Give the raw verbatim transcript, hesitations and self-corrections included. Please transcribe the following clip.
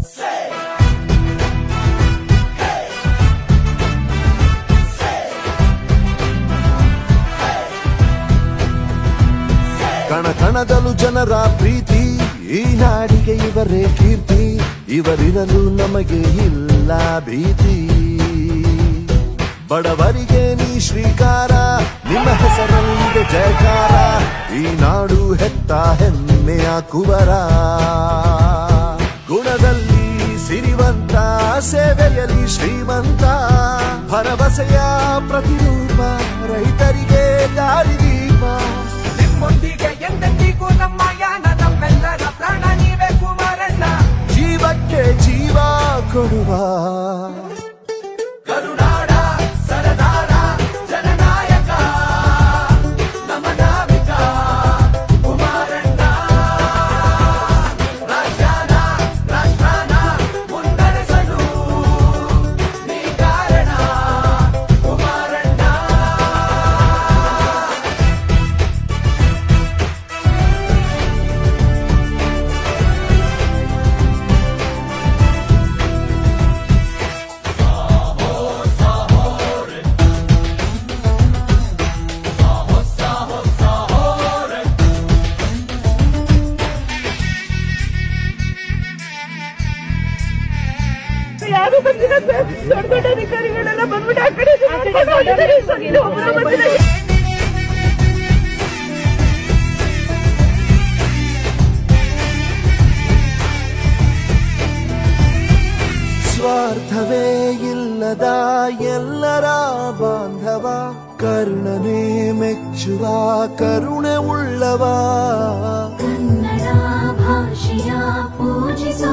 ಕಣ ಕಣದಲು ಜನರ ಪ್ರೀತಿ, ಈ ನಾಡಿಗೆ ಇವರೇ ಕೀರ್ತಿ, ಇವರಿರಲು ನಮಗೆ ಇಲ್ಲ ಭೀತಿ. ಬಡವರಿಗೆ ನೀ ಶ್ರೀಕಾರ, ನಿಮ್ಮ ಹೆಸರಲ್ಲಿದೆ ಜಯಕಾರ, ಈ ನಾಡು ಹೆತ್ತ ಹೆಮ್ಮೆಯ ಕುವರ. ಗುಣದಲ್ಲಿ ಸಿರಿವಂತ, ಸೇವೆಯಲ್ಲಿ ಶ್ರೀಮಂತ, ಭರವಸೆಯ ಪ್ರತಿರೂಪ, ರೈತರಿಗೆ ದಾರಿದೀಪ. ನಿಮ್ಮೊಂದಿಗೆ ಎಂದೆಂದಿಗೂ ನಮ್ಮ ಯಾನ, ನಮ್ಮೆಲ್ಲರ ಪ್ರಾಣ ನೀವೇ ಕುಮಾರಣ್ಣ. ಜೀವಕ್ಕೆ ಜೀವ ಕೊಡುವ ಕರುನಾಡ ಸರದಾರ ಜನನಾಯಕ ನಮ್ಮ ನಾವಿಕ ಕುಮಾರಣ್ಣ. ರಾಜ್ಯಾನ ರಾಷ್ಟ್ರಾನ ಮುನ್ನಡೆಸಲು ನೀ ಕಾರಣ ಕುಮಾರಣ್ಣ. ಯಾರು ಬಂದಿಲ್ಲ ಸರ್, ದೊಡ್ಡ ದೊಡ್ಡ ಅಧಿಕಾರಿಗಳೆಲ್ಲ ಬಂದ್ಬಿಟ್ಟು ಆ ಕಡೆ ಸ್ವಾರ್ಥವೇ ಇಲ್ಲದ ಎಲ್ಲರ ಬಾಂಧವ, ಕರುಣನೆ ಮೆಚ್ಚುವ ಕರುಣೆ ಉಳ್ಳವ. ಕನ್ನಡ ಭಾಷೆಯ ಪೂಜಿಸೋ